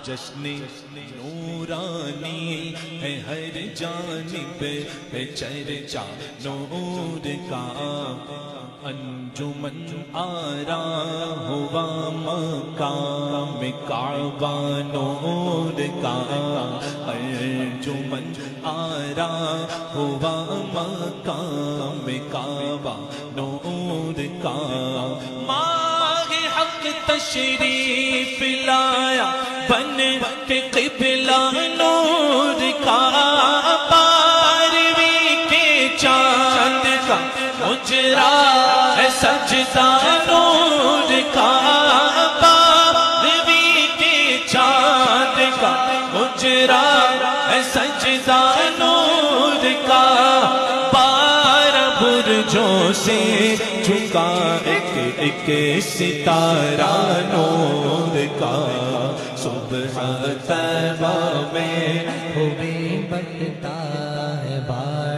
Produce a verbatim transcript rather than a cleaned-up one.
جشن نورانی ہے ہر جانب ہے چرچا نور کا انجمن آرا ہوا مقام کعبہ نور کا انجمن آرا ہوا مقام کعبہ نور کا ماہ حق تشریف لایا بن کے قبلہ نور کا بارہویں کے چاند کا اجرا ہے سجدہ نور کا بارہویں کے چاند کا اجرا ہے سجدہ نور کا بارہ برجوں سے جھکا ایک ایک ستارہ نور کا صبح طیبہ میں خوبی بنتا ہے بار